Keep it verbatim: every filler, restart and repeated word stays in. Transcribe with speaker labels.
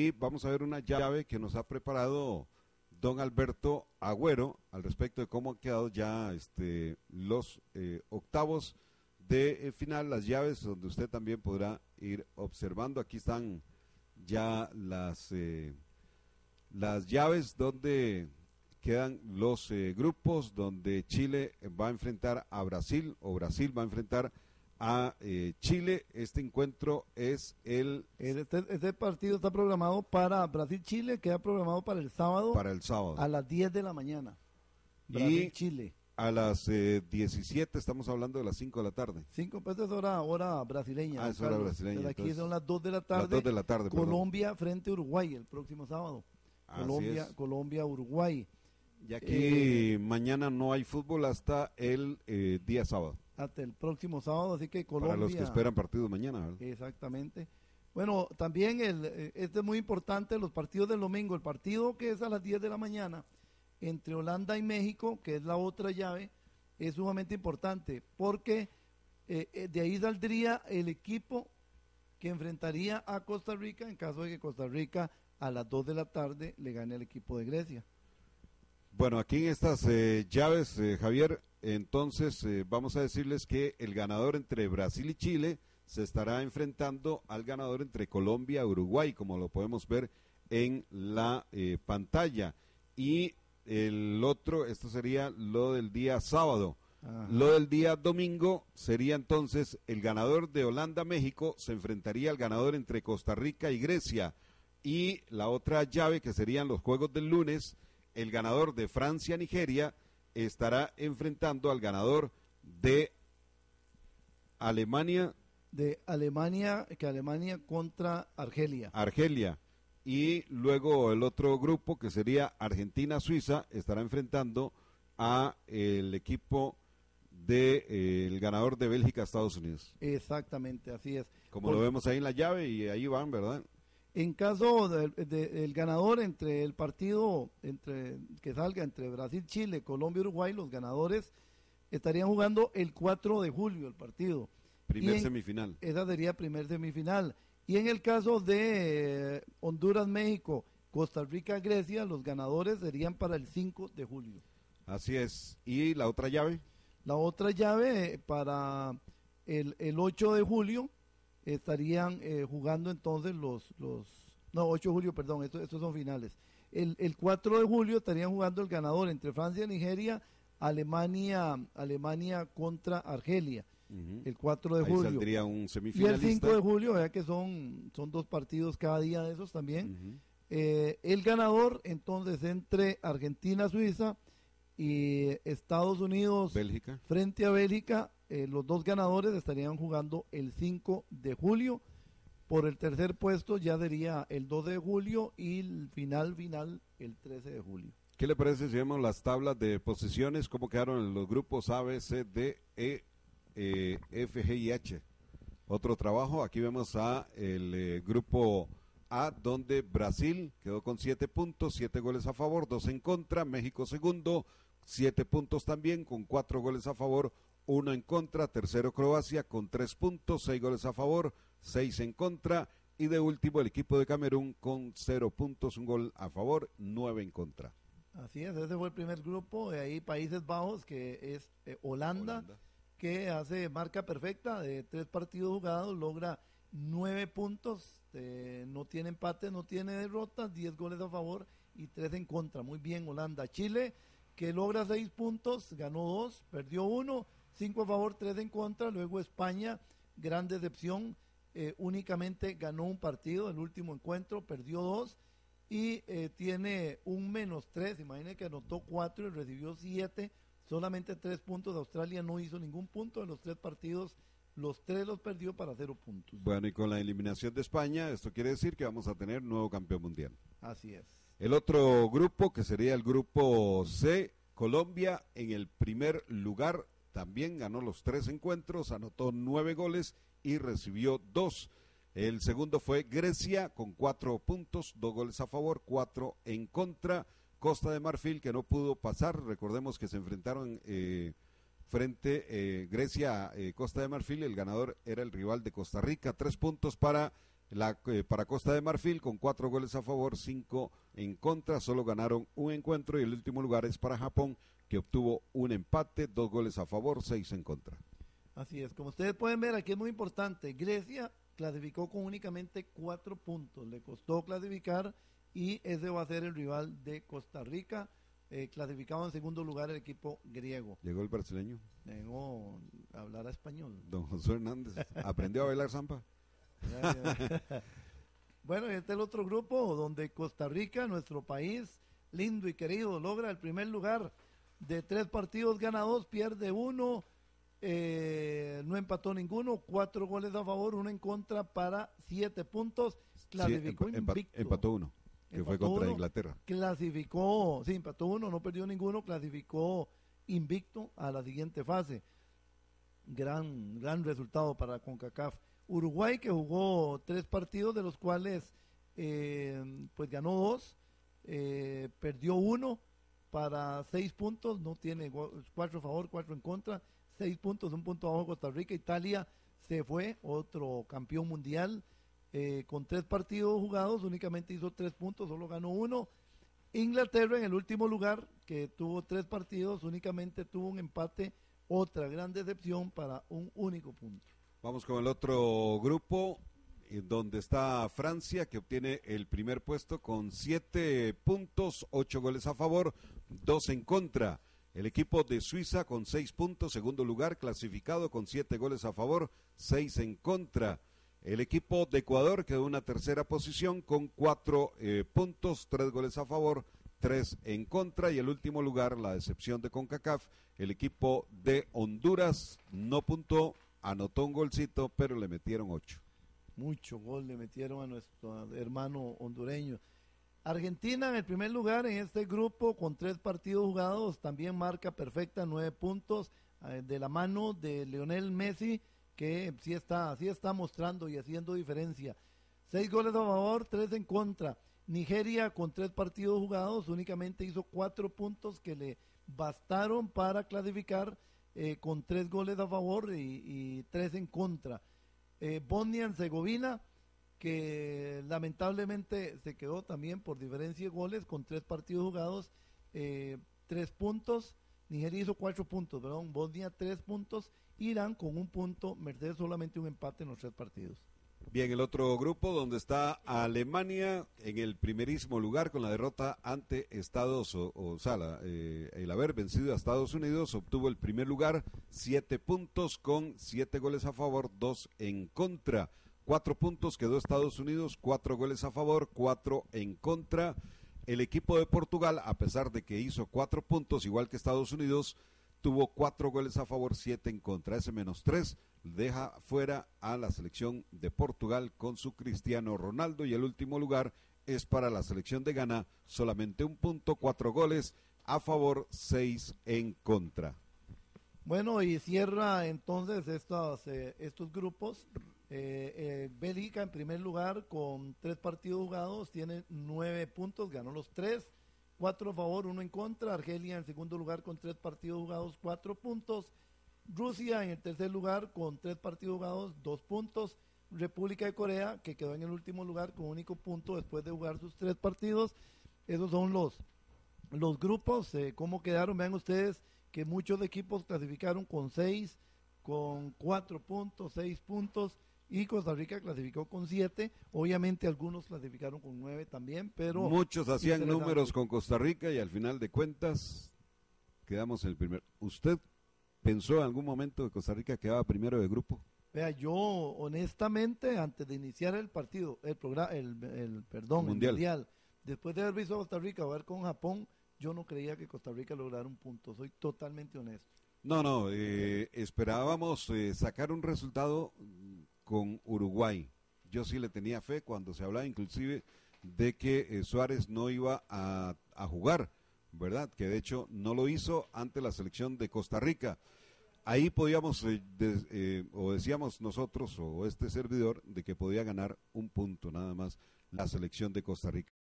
Speaker 1: y vamos a ver una llave que nos ha preparado don Alberto Agüero al respecto de cómo han quedado ya este, los eh, octavos de eh, final, las llaves donde usted también podrá ir observando. Aquí están ya las eh, las llaves donde quedan los eh, grupos, donde Chile va a enfrentar a Brasil o Brasil va a enfrentar a eh, Chile. Este encuentro es el...
Speaker 2: Este, este partido está programado para Brasil-Chile, queda programado para el sábado.
Speaker 1: Para el sábado.
Speaker 2: A las diez de la mañana. Brasil-Chile.
Speaker 1: A las eh, diecisiete, estamos hablando de las cinco de la tarde.
Speaker 2: cinco, pues es hora, hora brasileña.
Speaker 1: Ah, es hora brasileña.
Speaker 2: Entonces, aquí
Speaker 1: entonces,
Speaker 2: son las dos de la tarde.
Speaker 1: Las dos de la tarde,
Speaker 2: Colombia
Speaker 1: perdón.
Speaker 2: frente a Uruguay el próximo sábado.
Speaker 1: Así
Speaker 2: Colombia,
Speaker 1: es.
Speaker 2: Colombia, Uruguay.
Speaker 1: Y aquí
Speaker 2: Eh,
Speaker 1: mañana no hay fútbol hasta el eh, día sábado.
Speaker 2: Hasta el próximo sábado, así que Colombia...
Speaker 1: Para los que esperan partidos mañana, ¿verdad?
Speaker 2: Exactamente. Bueno, también el, este es muy importante, los partidos del domingo. El partido que es a las diez de la mañana entre Holanda y México, que es la otra llave, es sumamente importante porque eh, de ahí saldría el equipo que enfrentaría a Costa Rica en caso de que Costa Rica a las dos de la tarde le gane al equipo de Grecia.
Speaker 1: Bueno, aquí en estas eh, llaves, eh, Javier, entonces eh, vamos a decirles que el ganador entre Brasil y Chile se estará enfrentando al ganador entre Colombia y Uruguay, como lo podemos ver en la eh, pantalla. Y el otro, esto sería lo del día sábado. Ajá. Lo del día domingo sería entonces el ganador de Holanda-México se enfrentaría al ganador entre Costa Rica y Grecia. Y la otra llave, que serían los juegos del lunes, el ganador de Francia-Nigeria estará enfrentando al ganador de Alemania.
Speaker 2: De Alemania, que Alemania contra Argelia.
Speaker 1: Argelia. Y luego el otro grupo, que sería Argentina-Suiza, estará enfrentando a el equipo de eh, el ganador de Bélgica-Estados Unidos.
Speaker 2: Exactamente, así es.
Speaker 1: Como
Speaker 2: Por...
Speaker 1: lo vemos ahí en la llave, y ahí van, ¿verdad?
Speaker 2: En caso del de, de, ganador entre el partido entre que salga entre Brasil, Chile, Colombia, Uruguay, los ganadores estarían jugando el cuatro de julio el partido.
Speaker 1: Primer
Speaker 2: en,
Speaker 1: semifinal.
Speaker 2: Esa sería primer semifinal. Y en el caso de eh, Honduras, México, Costa Rica, Grecia, los ganadores serían para el cinco de julio.
Speaker 1: Así es. ¿Y la otra llave?
Speaker 2: La otra llave para el, el ocho de julio estarían eh, jugando entonces los, los, no, ocho de julio, perdón, estos, estos son finales. El, el cuatro de julio estarían jugando el ganador entre Francia y Nigeria, Alemania, Alemania contra Argelia. Uh-huh. El cuatro de
Speaker 1: Ahí
Speaker 2: julio.
Speaker 1: Saldría un semifinalista.
Speaker 2: Y el cinco de julio, vea que son, son dos partidos cada día de esos también. Uh-huh. Eh, el ganador entonces entre Argentina, Suiza y Estados Unidos,
Speaker 1: Bélgica.
Speaker 2: Frente a Bélgica, eh, los dos ganadores estarían jugando el cinco de julio. Por el tercer puesto ya sería el dos de julio y el final final el trece de julio.
Speaker 1: ¿Qué le parece si vemos las tablas de posiciones? ¿Cómo quedaron en los grupos A, B, C, D, E, eh, F, G y H? Otro trabajo, aquí vemos a el eh, grupo A, donde Brasil quedó con siete puntos, siete goles a favor, dos en contra. México segundo, siete puntos también, con cuatro goles a favor, uno en contra. Tercero Croacia con tres puntos, seis goles a favor, seis en contra. Y de último el equipo de Camerún con cero puntos, un gol a favor, nueve en contra.
Speaker 2: Así es, ese fue el primer grupo. De ahí Países Bajos, que es eh, Holanda, Holanda, que hace marca perfecta de tres partidos jugados, logra nueve puntos, eh, no tiene empate, no tiene derrotas, diez goles a favor y tres en contra. Muy bien Holanda. Chile, que logra seis puntos, ganó dos, perdió uno, cinco a favor, tres en contra. Luego España, gran decepción, eh, únicamente ganó un partido, el último encuentro, perdió dos y eh, tiene un menos tres. Imagínense que anotó cuatro y recibió siete, solamente tres puntos. Australia no hizo ningún punto en los tres partidos, los tres los perdió para cero puntos.
Speaker 1: Bueno, y con la eliminación de España, esto quiere decir que vamos a tener nuevo campeón mundial.
Speaker 2: Así es.
Speaker 1: El otro grupo, que sería el grupo C, Colombia en el primer lugar, también ganó los tres encuentros, anotó nueve goles y recibió dos. El segundo fue Grecia con cuatro puntos, dos goles a favor, cuatro en contra. Costa de Marfil, que no pudo pasar, recordemos que se enfrentaron eh, frente eh, Grecia, eh, Costa de Marfil, el ganador era el rival de Costa Rica, tres puntos para La, eh, para Costa de Marfil con cuatro goles a favor, cinco en contra, solo ganaron un encuentro y el último lugar es para Japón que obtuvo un empate, dos goles a favor, seis en contra.
Speaker 2: Así es, como ustedes pueden ver aquí es muy importante, Grecia clasificó con únicamente cuatro puntos, le costó clasificar y ese va a ser el rival de Costa Rica, eh, clasificado en segundo lugar el equipo griego.
Speaker 1: Llegó el brasileño.
Speaker 2: Llegó a hablar español.
Speaker 1: Don José Hernández, ¿aprendió a bailar zampa?
Speaker 2: Bueno, este es el otro grupo donde Costa Rica, nuestro país lindo y querido, logra el primer lugar de tres partidos ganados, pierde uno, eh, no empató ninguno, cuatro goles a favor, uno en contra para siete puntos, clasificó
Speaker 1: sí,
Speaker 2: invicto.
Speaker 1: Empató uno, que empató fue contra uno, Inglaterra.
Speaker 2: Clasificó, sí, empató uno, no perdió ninguno, clasificó invicto a la siguiente fase. Gran, gran resultado para CONCACAF. Uruguay, que jugó tres partidos, de los cuales eh, pues ganó dos, eh, perdió uno para seis puntos, no tiene cuatro a favor, cuatro en contra, seis puntos, un punto abajo Costa Rica. Italia se fue, otro campeón mundial, eh, con tres partidos jugados, únicamente hizo tres puntos, solo ganó uno. Inglaterra en el último lugar, que tuvo tres partidos, únicamente tuvo un empate, otra gran decepción para un único punto.
Speaker 1: Vamos con el otro grupo, donde está Francia, que obtiene el primer puesto con siete puntos, ocho goles a favor, dos en contra. El equipo de Suiza con seis puntos, segundo lugar, clasificado con siete goles a favor, seis en contra. El equipo de Ecuador quedó en una tercera posición con cuatro eh, puntos, tres goles a favor, tres en contra. Y el último lugar, la decepción de CONCACAF, el equipo de Honduras no puntó, anotó un golcito, pero le metieron ocho.
Speaker 2: Mucho gol le metieron a nuestro hermano hondureño. Argentina en el primer lugar en este grupo con tres partidos jugados, también marca perfecta, nueve puntos, eh, de la mano de Lionel Messi, que sí está, sí está mostrando y haciendo diferencia. Seis goles a favor, tres en contra. Nigeria con tres partidos jugados únicamente hizo cuatro puntos que le bastaron para clasificar, eh, con tres goles a favor y, y tres en contra. Eh, Bosnia-Herzegovina, que lamentablemente se quedó también por diferencia de goles con tres partidos jugados, eh, tres puntos. Nigeria hizo cuatro puntos, perdón. Bosnia tres puntos, Irán con un punto, Mercedes solamente un empate en los tres partidos.
Speaker 1: Bien, el otro grupo donde está Alemania en el primerísimo lugar con la derrota ante Estados, o, o sea, eh, el haber vencido a Estados Unidos, obtuvo el primer lugar, siete puntos con siete goles a favor, dos en contra. Cuatro puntos quedó Estados Unidos, cuatro goles a favor, cuatro en contra. El equipo de Portugal, a pesar de que hizo cuatro puntos, igual que Estados Unidos, tuvo cuatro goles a favor, siete en contra. Ese menos tres deja fuera a la selección de Portugal con su Cristiano Ronaldo, y el último lugar es para la selección de Ghana, solamente un punto, cuatro goles a favor, seis en contra.
Speaker 2: Bueno, y cierra entonces estos, eh, estos grupos. Eh, eh, Bélgica en primer lugar con tres partidos jugados, tiene nueve puntos, ganó los tres, cuatro a favor, uno en contra. Argelia en segundo lugar con tres partidos jugados, cuatro puntos. Rusia en el tercer lugar con tres partidos jugados, dos puntos. República de Corea, que quedó en el último lugar con un único punto después de jugar sus tres partidos. Esos son los, los grupos, eh, cómo quedaron. Vean ustedes que muchos equipos clasificaron con seis, con cuatro puntos, seis puntos, y Costa Rica clasificó con siete. Obviamente algunos clasificaron con nueve también, pero
Speaker 1: muchos hacían números con Costa Rica y al final de cuentas quedamos en el primer. ¿Usted pensó en algún momento que Costa Rica quedaba primero de grupo?
Speaker 2: Vea, yo honestamente antes de iniciar el partido, el programa, el, el perdón,
Speaker 1: mundial.
Speaker 2: el mundial, después de haber visto a Costa Rica jugar con Japón, yo no creía que Costa Rica lograra un punto. Soy totalmente honesto.
Speaker 1: No, no, eh, esperábamos eh, sacar un resultado con Uruguay. Yo sí le tenía fe cuando se hablaba inclusive de que eh, Suárez no iba a, a jugar, ¿verdad? Que de hecho no lo hizo ante la selección de Costa Rica. Ahí podíamos, eh, de, eh, o decíamos nosotros, o este servidor, de que podía ganar un punto nada más la selección de Costa Rica.